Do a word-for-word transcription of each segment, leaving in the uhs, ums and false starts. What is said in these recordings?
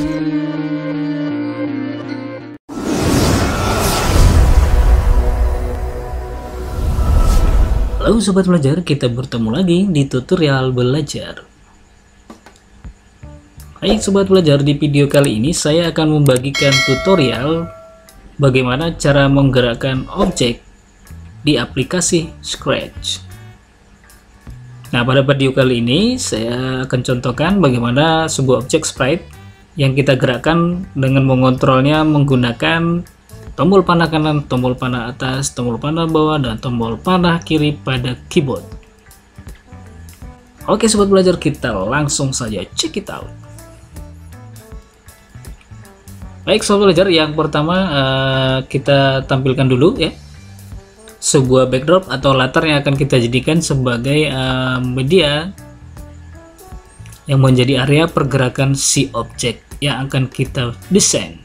Halo sobat belajar, kita bertemu lagi di tutorial belajar. Baik sobat belajar, di video kali ini saya akan membagikan tutorial bagaimana cara menggerakkan objek di aplikasi Scratch. Nah, pada video kali ini saya akan contohkan bagaimana sebuah objek sprite yang kita gerakkan dengan mengontrolnya menggunakan tombol panah kanan, tombol panah atas, tombol panah bawah, dan tombol panah kiri pada keyboard. Oke sobat belajar, kita langsung saja check it out. Baik sobat belajar, yang pertama uh, kita tampilkan dulu ya sebuah backdrop atau latar yang akan kita jadikan sebagai uh, media yang menjadi area pergerakan si objek yang akan kita desain.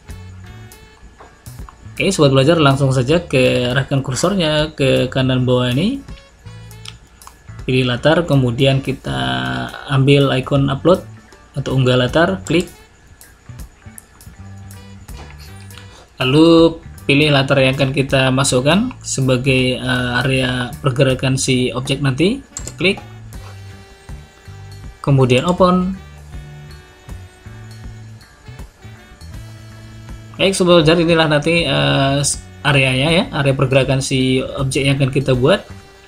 Oke sobat belajar, langsung saja ke arahkan kursornya ke kanan bawah ini, pilih latar, kemudian kita ambil icon upload atau unggah latar, klik, lalu pilih latar yang akan kita masukkan sebagai uh, area pergerakan si objek nanti, klik, kemudian open. Baik sobat belajar, inilah nanti uh, areanya ya, area pergerakan si objek yang akan kita buat.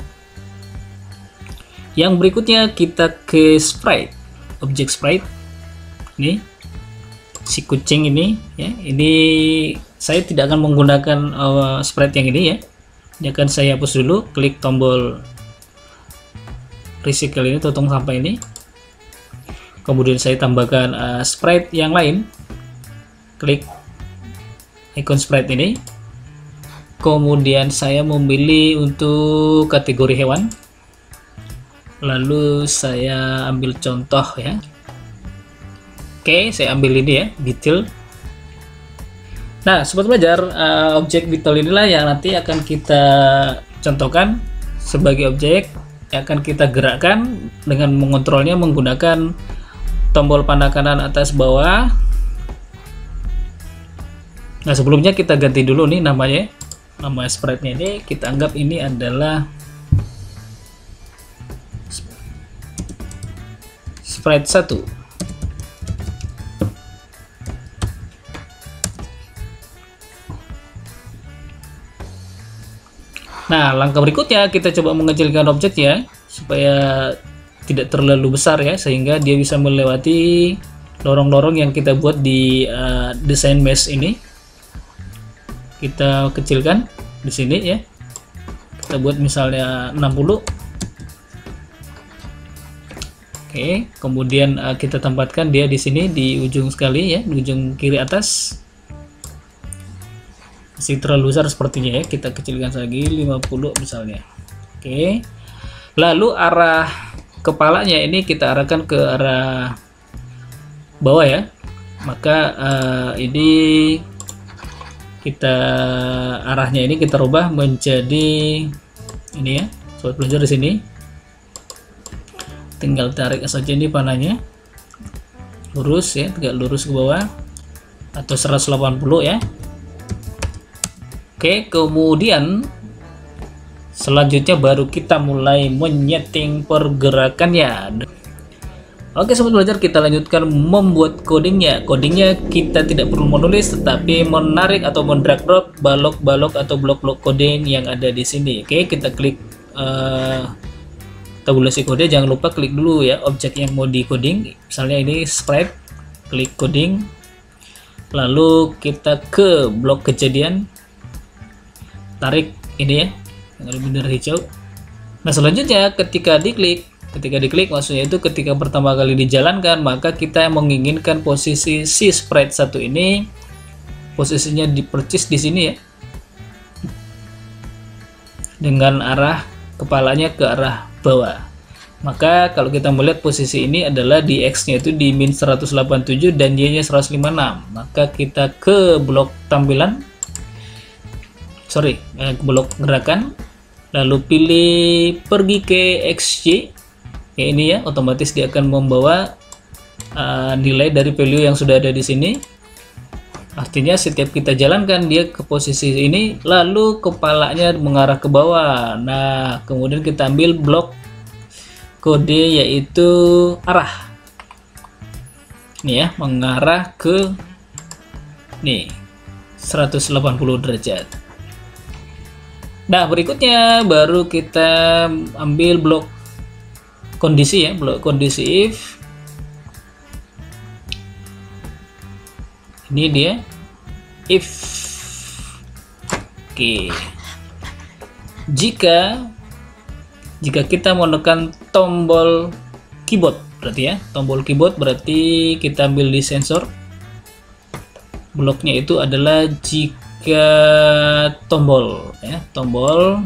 Yang berikutnya kita ke sprite, objek sprite. Ini si kucing ini ya, ini saya tidak akan menggunakan uh, sprite yang ini ya. Ini akan saya hapus dulu, klik tombol recycle ini, tutung sampah ini. Kemudian saya tambahkan uh, sprite yang lain, klik icon sprite ini, kemudian saya memilih untuk kategori hewan, lalu saya ambil contoh ya. Oke, saya ambil ini ya, detail. Nah sobat belajar, uh, objek detail inilah yang nanti akan kita contohkan sebagai objek yang akan kita gerakkan dengan mengontrolnya menggunakan tombol panah kanan, atas, bawah. Nah sebelumnya kita ganti dulu nih namanya, nama sprite-nya ini kita anggap ini adalah sprite satu. Nah langkah berikutnya kita coba mengecilkan objeknya supaya tidak terlalu besar ya, sehingga dia bisa melewati lorong-lorong yang kita buat di uh, desain mesh ini. Kita kecilkan di sini ya, kita buat misalnya enam puluh. Oke, kemudian uh, kita tempatkan dia di sini di ujung sekali ya, di ujung kiri atas. Masih terlalu besar sepertinya ya, kita kecilkan lagi lima puluh misalnya. Oke, lalu arah kepalanya ini kita arahkan ke arah bawah ya, maka uh, ini kita arahnya ini kita rubah menjadi ini ya sobat belajar. Di sini tinggal tarik saja ini panahnya lurus ya, tegak lurus ke bawah atau seratus delapan puluh ya. Oke, kemudian selanjutnya baru kita mulai menyeting pergerakannya. Oke sobat belajar, kita lanjutkan membuat codingnya. Codingnya kita tidak perlu menulis, tetapi menarik atau mendrag drop balok-balok atau blok-blok coding yang ada di sini. Oke, kita klik uh, tabulasi kode. Jangan lupa klik dulu ya objek yang mau di coding. Misalnya ini sprite, klik coding, lalu kita ke blok kejadian, tarik ini ya yang lebih dari hijau. Nah selanjutnya ketika diklik Ketika diklik maksudnya itu ketika pertama kali dijalankan, maka kita menginginkan posisi si sprite satu ini posisinya dipercis di sini ya, dengan arah kepalanya ke arah bawah. Maka kalau kita melihat posisi ini adalah di X nya itu di min seratus delapan puluh tujuh dan Y nya seratus lima puluh enam. Maka kita ke blok tampilan, sorry eh, ke blok gerakan, lalu pilih pergi ke X Y. Ya ini ya, otomatis dia akan membawa uh, nilai dari value yang sudah ada di sini. Artinya setiap kita jalankan dia ke posisi ini, lalu kepalanya mengarah ke bawah. Nah, kemudian kita ambil blok kode yaitu arah. Nih ya, mengarah ke nih seratus delapan puluh derajat. Nah, berikutnya baru kita ambil blok kondisi ya, blok kondisi if. Ini dia if. Oke. Jika jika kita menekan tombol keyboard, berarti ya, tombol keyboard berarti kita ambil di sensor. Bloknya itu adalah jika tombol ya, tombol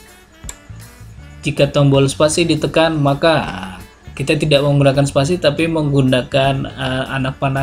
jika tombol spasi ditekan maka kita tidak menggunakan spasi tapi menggunakan uh, anak panah.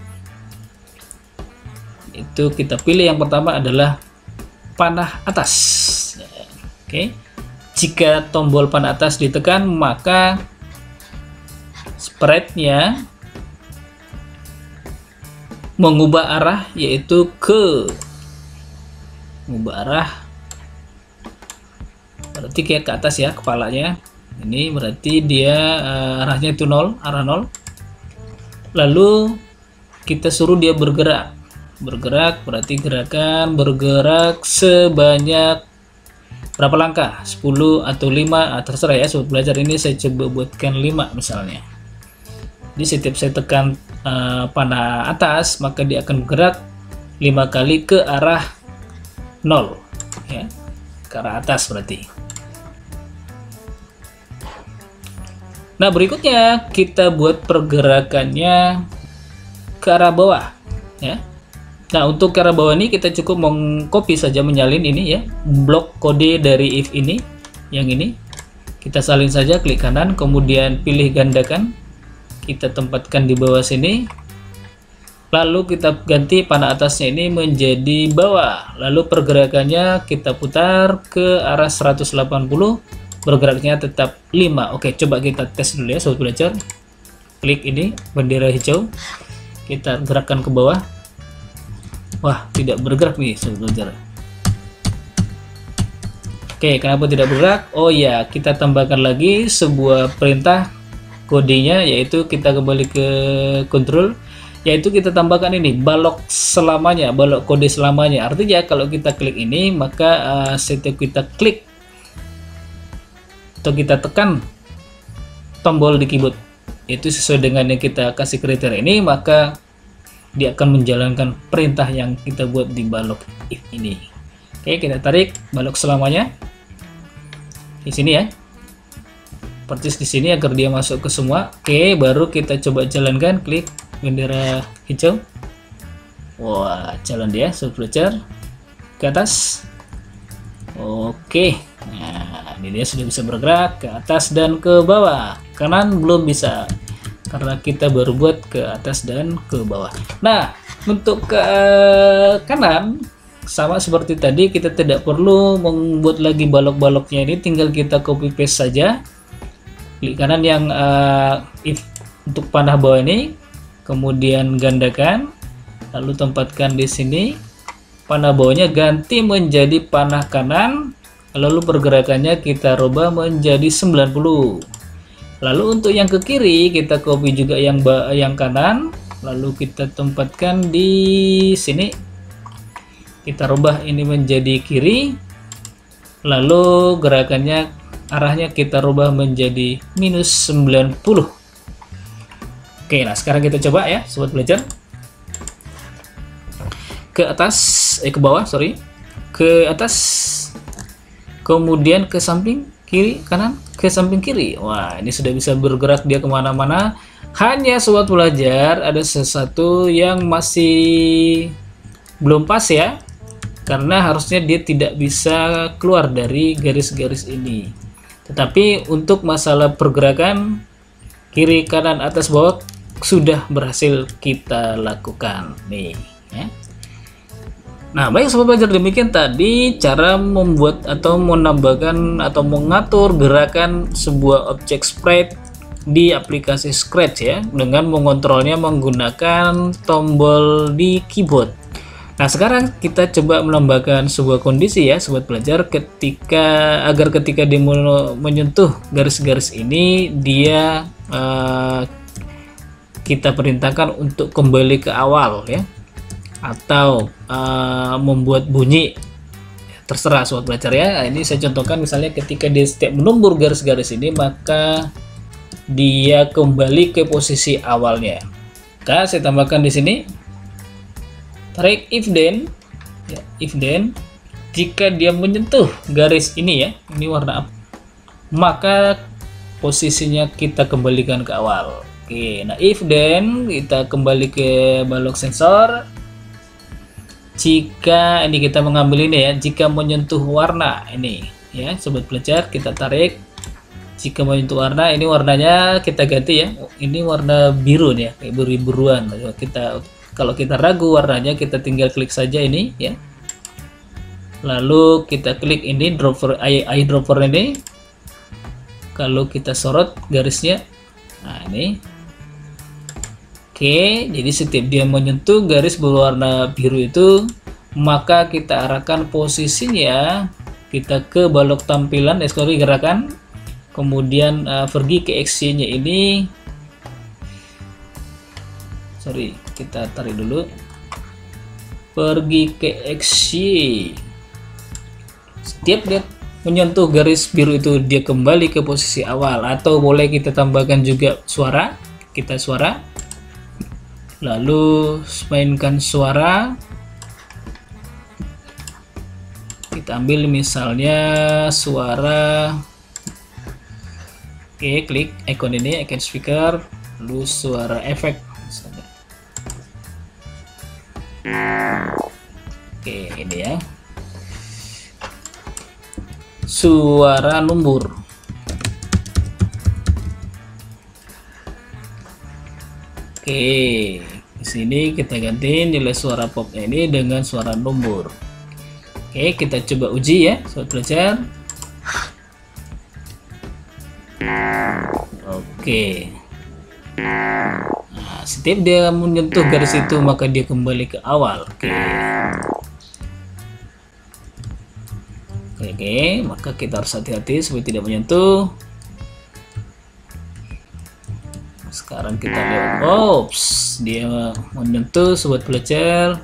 Itu kita pilih yang pertama adalah panah atas. Oke. Jika tombol panah atas ditekan maka sprite-nya mengubah arah yaitu ke mengubah arah berarti kayak ke atas ya kepalanya. Ini berarti dia uh, arahnya itu nol, arah nol. Lalu kita suruh dia bergerak. Bergerak berarti gerakan bergerak sebanyak berapa langkah, sepuluh atau lima, terserah ya sobat belajar. Ini saya coba buatkan lima misalnya. Jadi setiap saya tekan uh, panah atas maka dia akan bergerak lima kali ke arah nol ya, ke arah atas berarti. Nah, berikutnya kita buat pergerakannya ke arah bawah ya. Nah, untuk ke arah bawah ini kita cukup mengcopy saja, menyalin ini ya, blok kode dari if ini, yang ini kita salin saja, klik kanan kemudian pilih gandakan, kita tempatkan di bawah sini, lalu kita ganti panah atasnya ini menjadi bawah, lalu pergerakannya kita putar ke arah seratus delapan puluh, bergeraknya tetap lima. Oke, coba kita tes dulu ya sobat belajar. Klik ini bendera hijau, kita gerakkan ke bawah. Wah, tidak bergerak nih sobat belajar. Oke, kenapa tidak bergerak? Oh ya, kita tambahkan lagi sebuah perintah kodenya, yaitu kita kembali ke control, yaitu kita tambahkan ini balok selamanya, balok kode selamanya. Artinya kalau kita klik ini maka uh, setiap kita klik atau kita tekan tombol di keyboard itu sesuai dengan yang kita kasih kriteria ini, maka dia akan menjalankan perintah yang kita buat di balok if ini. Oke, kita tarik balok selamanya di sini ya, persis di sini agar dia masuk ke semua. Oke, baru kita coba jalankan, klik bendera hijau. Wah, jalan dia sobat belajar ke atas. Oke, nah ini dia sudah bisa bergerak ke atas dan ke bawah. Kanan belum bisa karena kita baru buat ke atas dan ke bawah. Nah, untuk ke kanan sama seperti tadi, kita tidak perlu membuat lagi balok-baloknya, ini tinggal kita copy paste saja. Klik kanan yang uh, if untuk panah bawah ini, kemudian gandakan, lalu tempatkan di sini. Panah bawahnya ganti menjadi panah kanan, lalu pergerakannya kita rubah menjadi sembilan puluh. Lalu untuk yang ke kiri kita copy juga yang yang kanan, lalu kita tempatkan di sini. Kita rubah ini menjadi kiri, lalu gerakannya arahnya kita rubah menjadi minus sembilan puluh. Oke, nah sekarang kita coba ya sobat belajar. Ke atas, eh ke bawah, sorry, ke atas, kemudian ke samping kiri, kanan, ke samping kiri. Wah, ini sudah bisa bergerak dia kemana-mana. Hanya sobat belajar ada sesuatu yang masih belum pas ya, karena harusnya dia tidak bisa keluar dari garis-garis ini. Tetapi untuk masalah pergerakan kiri, kanan, atas, bawah sudah berhasil kita lakukan nih ya. Nah, baik sobat belajar, demikian tadi cara membuat atau menambahkan atau mengatur gerakan sebuah objek sprite di aplikasi Scratch ya, dengan mengontrolnya menggunakan tombol di keyboard. Nah, sekarang kita coba menambahkan sebuah kondisi ya sobat belajar, ketika agar ketika dia menyentuh garis-garis ini dia uh, kita perintahkan untuk kembali ke awal ya, atau uh, membuat bunyi, terserah sobat belajar ya. Nah, ini saya contohkan misalnya ketika dia setiap menembur garis-garis ini maka dia kembali ke posisi awalnya. Nah, saya tambahkan di sini tarik if then ya, if then jika dia menyentuh garis ini ya, ini warna apa, maka posisinya kita kembalikan ke awal. Oke, nah if then kita kembali ke balok sensor. Jika ini kita mengambil ini ya, jika menyentuh warna ini ya sobat belajar, kita tarik. Jika menyentuh warna, ini warnanya kita ganti ya, ini warna biru nih ya, kayak biru-biruan. Kita kalau kita ragu warnanya, kita tinggal klik saja ini ya, lalu kita klik ini dropper eyedropper ini, kalau kita sorot garisnya, nah ini oke. Jadi setiap dia menyentuh garis berwarna biru itu, maka kita arahkan posisinya kita ke balok tampilan, eh sorry gerakan, kemudian uh, pergi ke action-nya ini, sorry kita tarik dulu, pergi ke action. Setiap dia menyentuh garis biru itu dia kembali ke posisi awal, atau boleh kita tambahkan juga suara, kita suara, lalu mainkan suara, kita ambil misalnya suara, oke, klik icon ini, icon speaker, lalu suara efek misalnya. Oke, ini ya, suara lumbur. Oke, di sini kita ganti nilai suara pop ini dengan suara lumbur. Oke, kita coba uji ya sobat belajar. Oke, nah, setiap dia menyentuh garis itu maka dia kembali ke awal. Oke, oke, oke. Maka kita harus hati-hati supaya tidak menyentuh. Sekarang kita lihat, ops, dia menyentuh sobat belajar.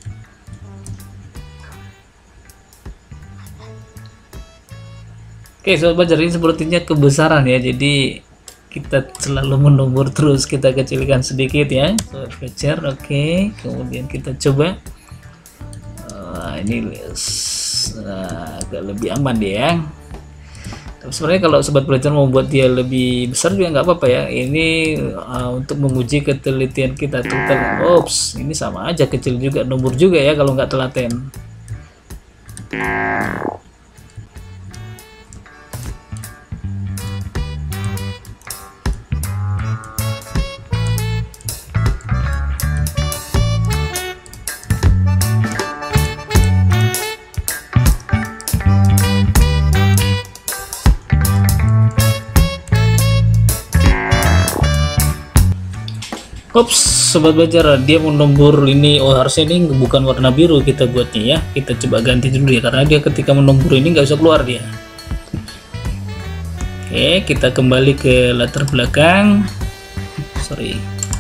Oke sobat belajar, ini sepertinya kebesaran ya, jadi kita selalu menumbuh terus, kita kecilkan sedikit ya sobat belajar. Oke, kemudian kita coba uh, ini uh, agak lebih aman dia ya. Tapi sebenarnya kalau sobat belajar mau buat dia lebih besar juga nggak apa-apa ya, ini uh, untuk menguji ketelitian kita total. Ops, ini sama aja kecil juga, nomor juga ya kalau nggak telaten. Ops, sobat belajar, dia menombor ini, oh harusnya ini bukan warna biru kita buatnya ya, kita coba ganti dulu ya, karena dia ketika menombor ini nggak bisa keluar dia. Oke, kita kembali ke latar belakang, sorry,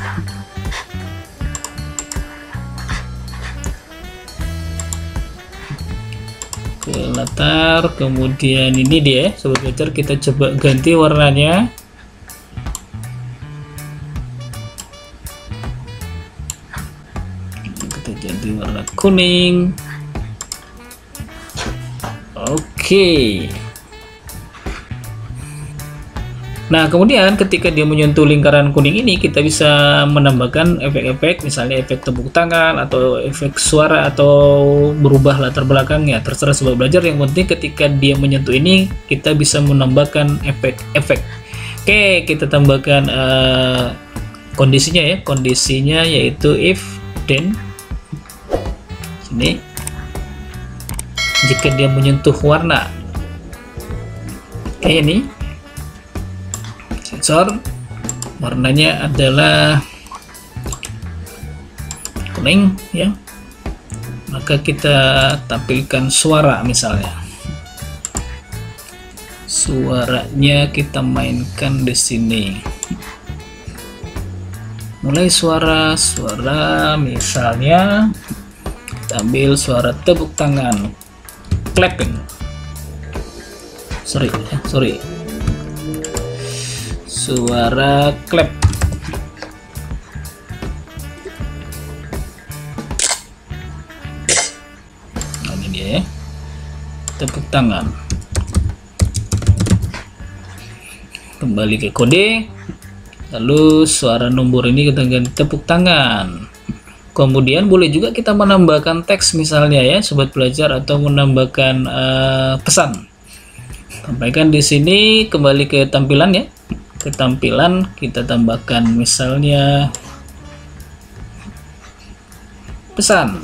ke latar, kemudian ini dia sobat belajar, kita coba ganti warnanya. Jadi warna kuning. Oke. Nah, kemudian ketika dia menyentuh lingkaran kuning ini, kita bisa menambahkan efek-efek, misalnya efek tepuk tangan atau efek suara atau berubah latar belakangnya, terserah sobat belajar. Yang penting ketika dia menyentuh ini, kita bisa menambahkan efek-efek. Oke, kita tambahkan uh, kondisinya ya, kondisinya yaitu if then. Ini jika dia menyentuh warna, kayak ini sensor, warnanya adalah kuning ya, maka kita tampilkan suara. Misalnya suaranya kita mainkan di sini, mulai suara suara misalnya kita ambil suara tepuk tangan, clapping, sorry sorry suara clap. Nah, ini dia ya, tepuk tangan. Kembali ke kode, lalu suara nomor ini kita ganti tepuk tangan. Kemudian boleh juga kita menambahkan teks misalnya ya sobat belajar, atau menambahkan uh, pesan. Sampaikan di sini, kembali ke tampilan ya. Ke tampilan kita tambahkan misalnya pesan.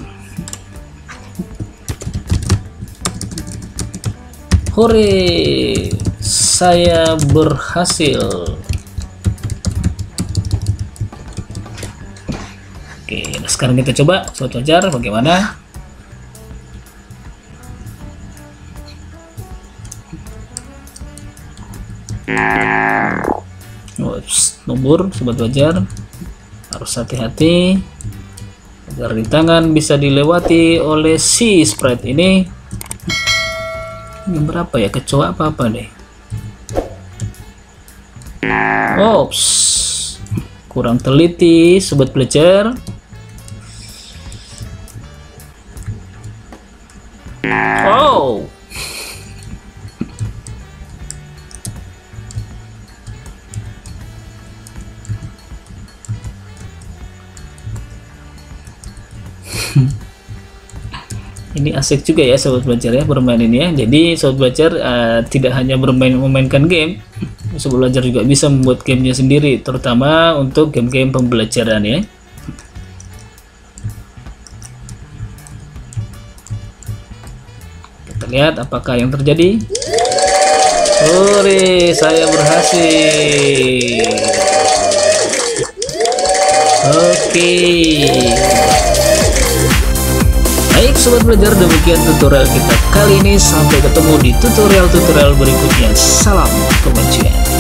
Hore, saya berhasil. Oke, nah sekarang kita coba sobat belajar bagaimana. Oops, nomor sobat belajar harus hati-hati agar di tangan bisa dilewati oleh si sprite ini. Ini berapa ya, kecoa apa apa deh. Oops, kurang teliti sobat belajar. Oh, ini asik juga ya sobat belajar ya bermain ini ya. Jadi sobat belajar uh, tidak hanya bermain memainkan game, sobat belajar juga bisa membuat gamenya sendiri, terutama untuk game-game pembelajaran ya. Kita lihat apakah yang terjadi. Hore, saya berhasil. Oke. Baik sobat belajar, demikian tutorial kita kali ini. Sampai ketemu di tutorial-tutorial berikutnya. Salam kebajikan.